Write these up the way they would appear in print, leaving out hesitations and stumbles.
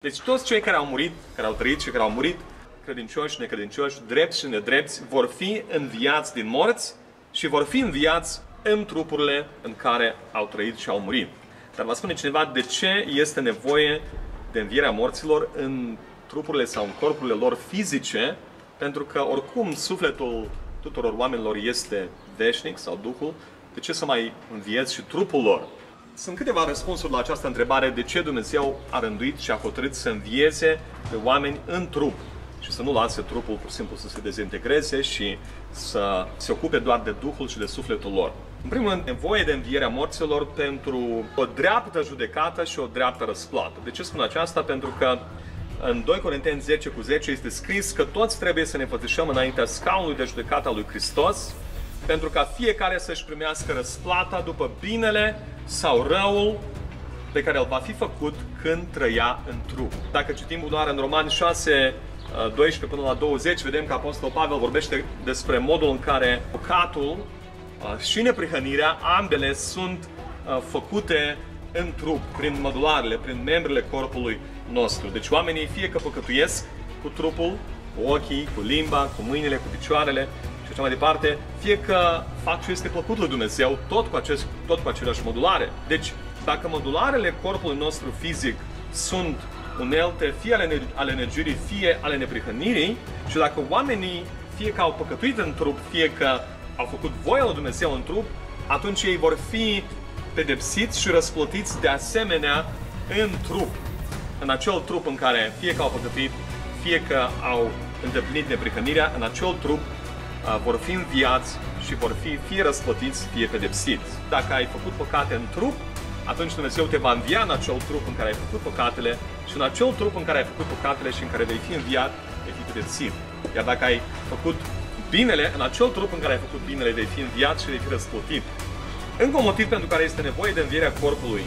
Deci toți cei care au murit, care au trăit și care au murit, credincioși și necredincioși, drepți și nedrepți, vor fi înviați din morți și vor fi înviați în trupurile în care au trăit și au murit. Dar va spune cineva de ce este nevoie de învierea morților în trupurile sau în corpurile lor fizice, pentru că oricum sufletul tuturor oamenilor este veșnic sau Duhul, de ce să mai învieți și trupul lor? Sunt câteva răspunsuri la această întrebare, de ce Dumnezeu a rânduit și a hotărât să învieze pe oameni în trup și să nu lase trupul pur și simplu să se dezintegreze și să se ocupe doar de Duhul și de sufletul lor. În primul rând, nevoie de învierea morților pentru o dreaptă judecată și o dreaptă răsplată. De ce spun aceasta? Pentru că în 2 Corinteni 10:10 este scris că toți trebuie să ne pătișăm înaintea scaunului de judecată al lui Hristos, pentru ca fiecare să-și primească răsplata după binele sau răul pe care îl va fi făcut când trăia în trup. Dacă citim doar în Romani 6:12 până la 20, vedem că Apostolul Pavel vorbește despre modul în care păcatul și neprihănirea, ambele sunt făcute în trup, prin mădularele, prin membrele corpului nostru. Deci oamenii fie că păcătuiesc cu trupul, cu ochii, cu limba, cu mâinile, cu picioarele și așa mai departe, fie că fac ce este plăcut lui Dumnezeu, tot cu aceleași modulare. Deci, dacă modularele corpului nostru fizic sunt unelte fie ale negirii, fie ale neprihănirii, și dacă oamenii fie că au păcătuit în trup, fie că au făcut voia lui Dumnezeu în trup, atunci ei vor fi pedepsiți și răsplătiți de asemenea în trup. În acel trup în care fie că au păcătuit, fie că au îndeplinit neprihănirea, în acel trup vor fi înviați și vor fi fie răsplătiți, fie pedepsiți. Dacă ai făcut păcate în trup, atunci Dumnezeu te va învia în acel trup în care ai făcut păcatele și în acel trup în care ai făcut păcatele și în care vei fi înviat, vei fi pedepsit. Iar dacă ai făcut binele, în acel trup în care ai făcut binele, vei fi înviat și vei fi răsplătit. Încă un motiv pentru care este nevoie de învierea corpului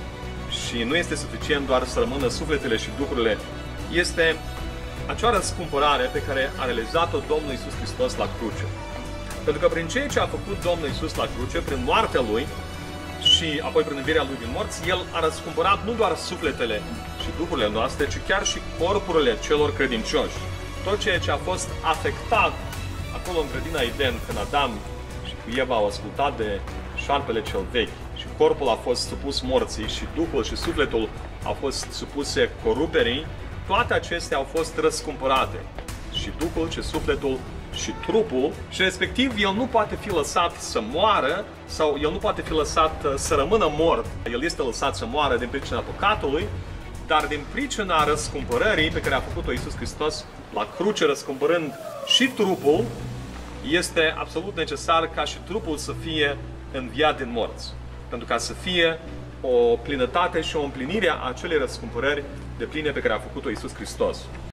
și nu este suficient doar să rămână sufletele și duhurile, este acea răscumpărare pe care a realizat-o Domnul Iisus Hristos la cruce. Pentru că prin ceea ce a făcut Domnul Iisus la cruce, prin moartea Lui și apoi prin învierea Lui din morți, El a răscumpărat nu doar sufletele și duhurile noastre, ci chiar și corpurile celor credincioși. Tot ceea ce a fost afectat acolo în grădina Eden, când Adam și cu Eva au ascultat de șarpele cel vechi și corpul a fost supus morții și Duhul și sufletul au fost supuse coruperii, toate acestea au fost răscumpărate. Și Duhul, și sufletul, și trupul, și respectiv el nu poate fi lăsat să moară sau el nu poate fi lăsat să rămână mort. El este lăsat să moară din pricina păcatului, dar din pricina răscumpărării pe care a făcut-o Iisus Hristos la cruce, răscumpărând și trupul, este absolut necesar ca și trupul să fie înviat din morți, pentru ca să fie o plinătate și o împlinire a acelei răscumpărări de pline pe care a făcut-o Iisus Hristos.